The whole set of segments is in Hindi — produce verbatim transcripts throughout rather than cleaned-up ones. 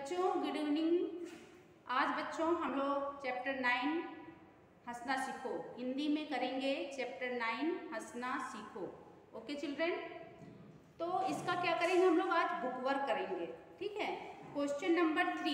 बच्चों गुड इवनिंग। आज बच्चों हम लोग चैप्टर नाइन हंसना सीखो हिंदी में करेंगे। चैप्टर नाइन हंसना सीखो। ओके चिल्ड्रन, तो इसका क्या करेंगे हम लोग आज बुक वर्क करेंगे। ठीक है, question number three.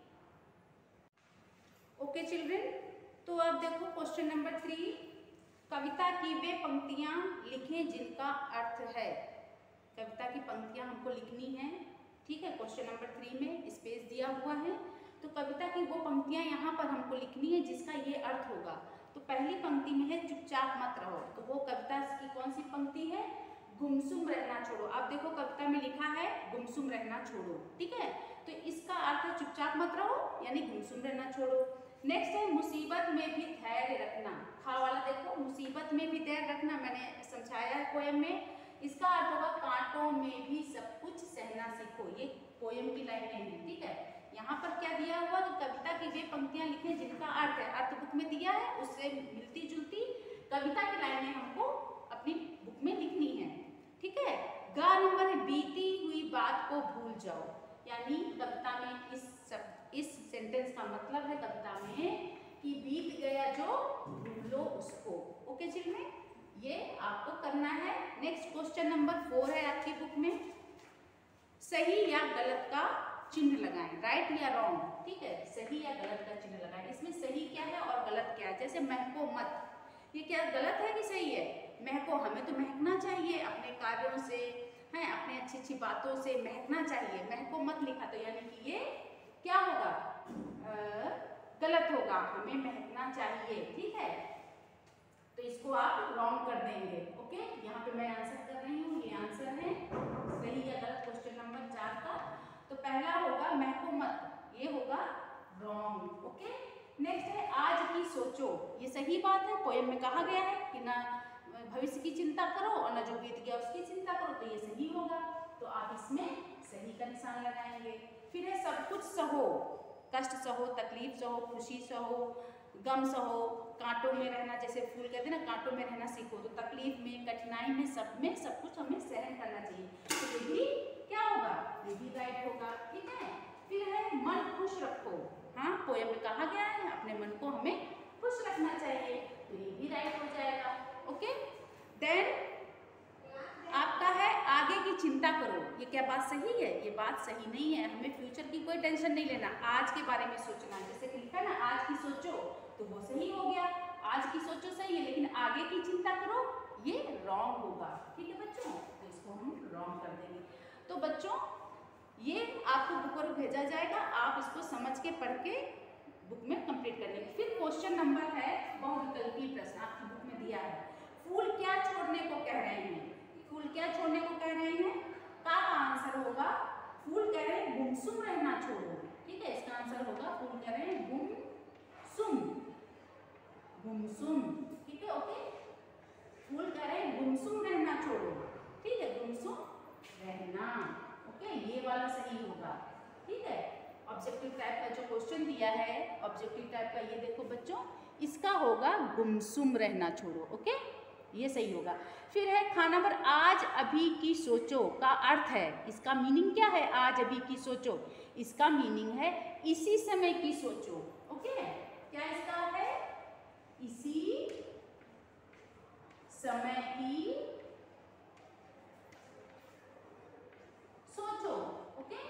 Okay children, तो अब देखो क्वेश्चन नंबर थ्री। कविता की वे पंक्तियां लिखें जिनका अर्थ है। कविता की पंक्तियां हमको लिखनी है। ठीक है, क्वेश्चन नंबर थ्री में स्पेस दिया हुआ है, तो कविता की वो पंक्तियां यहाँ पर हमको लिखनी है जिसका ये अर्थ होगा। तो पहली पंक्ति में है चुपचाप मत रहो, तो वो कविता की कौन सी पंक्ति है? गुमसुम रहना छोड़ो। अब देखो कविता में लिखा है गुमसुम रहना छोड़ो। ठीक है, तो इसका अर्थ है चुपचाप मत रहो यानी गुमसुम रहना छोड़ो। नेक्स्ट है मुसीबत में भी धैर्य रखना। खा वाला देखो, मुसीबत में भी धैर्य रखना मैंने समझाया है पोएम में। इसका अर्थ होगा कांटों में भी सब कुछ सहना सीखो। ये पोएम की लाइनें हैं। ठीक है, यहाँ पर क्या दिया हुआ कि कविता की वे पंक्तियां लिखें जिनका अर्थ है, अर्थ बुक में दिया है, उससे मिलती जुलती कविता की लाइनें हमको अपनी बुक में लिखनी है। ठीक है, गा नंबर है बीती हुई बात को भूल जाओ, यानी कविता में इस सब इस सेंटेंस का मतलब है कविता में कि बीत गया जो भूलो उसको। ओके चिल्ड्रन, ये आपको करना है। नेक्स्ट क्वेश्चन नंबर फोर है आपकी बुक में, सही या गलत का चिन्ह लगाएं, राइट या रॉन्ग। ठीक है, सही या गलत का चिन्ह लगाएं। इसमें सही क्या है और गलत क्या है? जैसे महको मत, ये क्या गलत है कि सही है? महको, हमें तो महकना चाहिए अपने कार्यों से, है अपने अच्छी अच्छी बातों से महकना चाहिए। महको मत लिखा तो यानी कि ये क्या होगा? आ, गलत होगा, हमें महकना चाहिए। ठीक है, तो इसको आप रॉन्ग कर देंगे। ओके, यहाँ पे मैं आंसर कर रही हूँ, ये आंसर है सही या गलत क्वेश्चन नंबर चार का। तो पहला होगा महको मत, ये होगा रॉन्ग। ओके, नेक्स्ट है आज की सोचो। ये सही बात है, पोएम में कहा गया है कि ना भविष्य की चिंता करो और ना जो बीत गया उसकी चिंता करो, तो ये सही होगा। तो आप इसमें सही का निशान लगाएंगे। फिर है सब कुछ सहो, कष्ट सहो, तकलीफ सहो, खुशी सहो, गम सहो, कांटों में रहना, जैसे फूल कहते हैं ना कांटों में रहना सीखो, तो तकलीफ में, कठिनाई में, सब में सब कुछ हमें सहन करना चाहिए। तो ये भी क्या होगा? ये भी राइट होगा। ठीक है, फिर है मन खुश रखो। हाँ, पोएम में कहा गया है अपने मन को हमें खुश रखना चाहिए, तो ये भी राइट हो जाएगा। ओके, देन आपका है आगे की चिंता करो। ये क्या बात सही है? ये बात सही नहीं है, हमें फ्यूचर की कोई टेंशन नहीं लेना, आज के बारे में सोचना। जैसे कि लिखा ना आज की सोचो, तो वो सही हो गया, आज की सोचो सही है, लेकिन आगे की चिंता करो ये रॉन्ग होगा। ठीक है बच्चों, तो इसको हम रॉन्ग कर देंगे। तो बच्चों ये आपको बुक पर भेजा जाएगा, आप इसको समझ के पढ़ के बुक में कंप्लीट कर लेंगे। फिर क्वेश्चन नंबर है बहुविकल्पीय प्रश्न आपकी बुक में दिया है। फूल क्या छोड़ने को कह रहे हैं? फूल क्या छोड़ने को कह रहे हैं? का का आंसर होगा, फूल कह रहे हैं गुमसुम रहना छोड़ो। ठीक है, इसका आंसर होगा फूल कह रहे हैं गुमसुम, गुमसुम। ठीक है, ओके, फूल कह रहे हैं गुमसुम रहना छोड़ो। ठीक है, गुमसुम रहना। ओके, ये वाला सही होगा। ठीक है, ऑब्जेक्टिव टाइप का जो क्वेश्चन दिया है, ऑब्जेक्टिव टाइप का, ये देखो बच्चों, इसका होगा गुमसुम रहना छोड़ो। ओके, ये सही होगा। फिर है खा नंबर आज अभी की सोचो का अर्थ है, इसका मीनिंग क्या है? आज अभी की सोचो, इसका मीनिंग है इसी समय की सोचो। ओके, क्या इसका है? इसी समय की सोचो। ओके,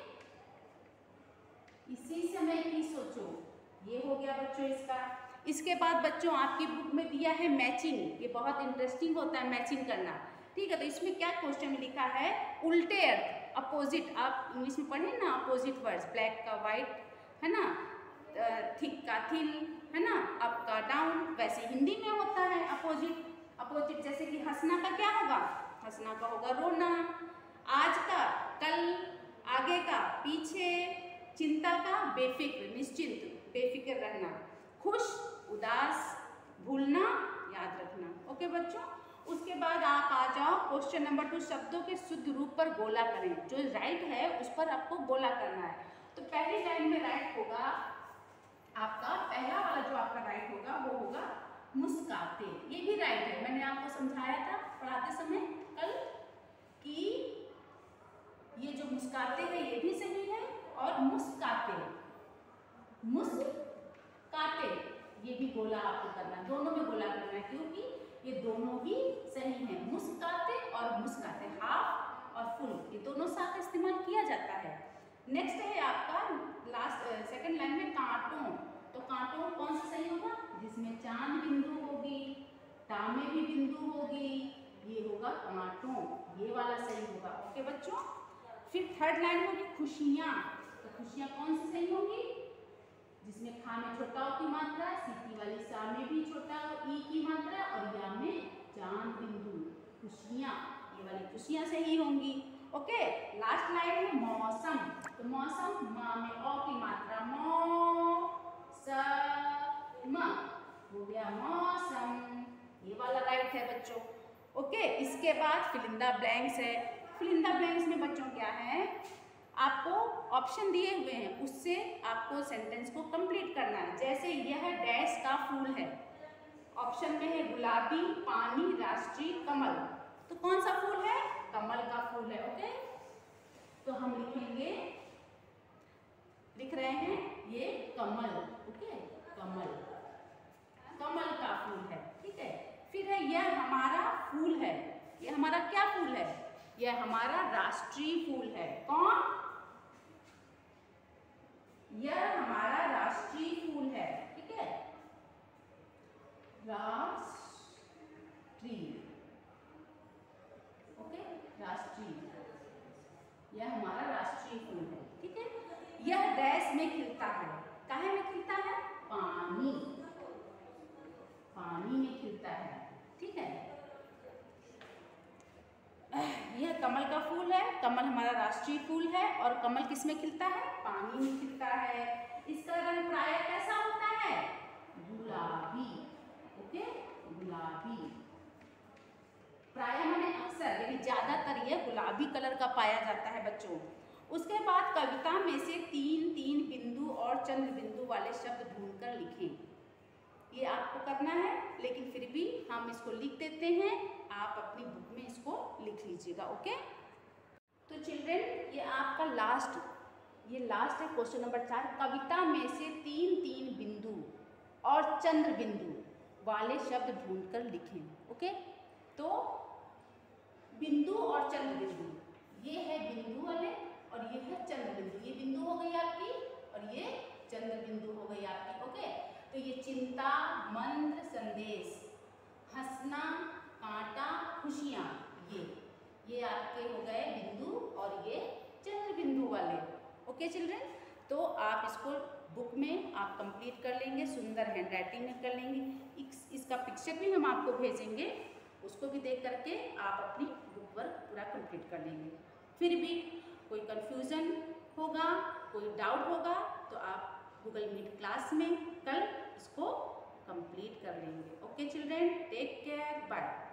इसी समय की सोचो, ये हो गया बच्चों इसका। इसके बाद बच्चों आपकी बुक में दिया है मैचिंग। ये बहुत इंटरेस्टिंग होता है मैचिंग करना। ठीक है, तो इसमें क्या क्वेश्चन में लिखा है? उल्टे अर्थ, अपोजिट। आप इंग्लिश में पढ़े ना अपोजिट वर्ड्स, ब्लैक का वाइट, है ना, थिक का थिन, है ना, अप का डाउन, वैसे हिंदी में होता है अपोजिट। अपोजिट जैसे कि हंसना का क्या होगा? हंसना का होगा रोना, आज का कल, आगे का पीछे, चिंता का बेफिक्र, निश्चिंत, बेफिक्र रहना, खुश, उदास, भूलना, याद रखना। ओके बच्चों, उसके बाद आप आ जाओ क्वेश्चन नंबर टू, शब्दों के शुद्ध रूप पर गोला करें। जो राइट है उस पर आपको गोला करना है। तो पहली लाइन में राइट होगा आपका, पहला वाला जो आपका राइट होगा वो होगा मुस्काते। ये भी राइट है, मैंने आपको समझाया था पढ़ाते समय कल कि ये जो मुस्काते हैं ये भी सही है और मुस्काते, मुस्काते, ये भी गोला आपको करना है, दोनों में गोला करना है क्योंकि ये दोनों ही सही है। मुस्काते और मुस्काते, हाफ और फुल, ये दोनों साथ इस्तेमाल किया जाता है। नेक्स्ट है आपका लास्ट सेकंड लाइन में कांटों, तो कांटों कौन सा सही होगा? जिसमें चांद बिंदु होगी, टा में भी बिंदु होगी, ये होगा कांटों, ये वाला सही होगा। ओके बच्चों। फिर थर्ड लाइन होगी खुशियाँ, तो खुशियाँ कौन सी सही होंगी? जिसमें खा में छोटा ओ की मात्रा, सीटी वाली सा में भी छोटा ई की मात्रा और या में चांद बिंदु, खुशियाँ, ये वाली खुशियाँ सही होंगी। ओके। लास्ट लाइन में मौसम, तो मौसम मा में ओ की मात्रा, मौ स म हो गया मौसम, ये वाला राइट है बच्चों। ओके। इसके बाद फिल इन द ब्लैंक्स है। फिल इन द ब्लैंक्स में बच्चों क्या है, आपको ऑप्शन दिए हुए हैं, उससे आपको सेंटेंस को कंप्लीट करना है। जैसे यह डैश का फूल है, ऑप्शन में है गुलाबी, पानी, राष्ट्रीय, कमल, तो कौन सा फूल है? कमल का फूल है। ओके। तो हम लिखेंगे, लिख रहे हैं ये कमल। ओके, कमल, कमल का फूल है। ठीक है। फिर है यह हमारा फूल है, यह हमारा क्या फूल है? यह हमारा राष्ट्रीय फूल है। कौन? यह हमारा राष्ट्रीय फूल है। ठीक है, राष्ट्रीय। ओके, राष्ट्रीय, यह हमारा राष्ट्रीय फूल है। ठीक है। यह डैश में खिलता है, काहे में खिलता है? पानी, पानी में खिलता है। ठीक है। यह कमल का फूल है, कमल हमारा राष्ट्रीय फूल है और कमल किस में खिलता है? पानी में खिलता है। इसका रंग प्रायः कैसा होता है? गुलाबी। ओके, गुलाबी, प्रायः माने अक्सर, यानी ज्यादातर यह गुलाबी कलर का पाया जाता है बच्चों। उसके बाद कविता में से तीन तीन बिंदु और चंद्र बिंदु वाले शब्द ढूंढकर लिखें। ये आपको करना है, लेकिन फिर भी हम इसको लिख देते हैं, आप अपनी बुक में इसको लिख लीजिएगा। ओके। तो चिल्ड्रेन, ये आपका लास्ट ये लास्ट है क्वेश्चन नंबर चार। कविता में से तीन तीन बिंदु और चंद्र बिंदु वाले शब्द ढूंढकर लिखें। ओके। तो बिंदु और चंद्र बिंदु, ये है बिंदु वाले और ये है चंद्र बिंदु। ये बिंदु हो गई आपकी और ये चंद्र बिंदु हो गई आपकी। ओके। तो ये चिंता, मंत्र, संदेश, हंसना, कांटा, खुशियाँ, ये ये आपके हो गए बिंदु और ये चंद्र बिंदु वाले। ओके चिल्ड्रन, तो आप इसको बुक में आप कंप्लीट कर लेंगे, सुंदर हैंड राइटिंग में कर लेंगे। इस, इसका पिक्चर भी हम आपको भेजेंगे, उसको भी देख करके आप अपनी बुक वर्क पूरा कंप्लीट कर लेंगे। फिर भी कोई कंफ्यूजन होगा, कोई डाउट होगा तो आप गूगल मीट क्लास में कल इसको कंप्लीट कर लेंगे। Okay children, take care, bye.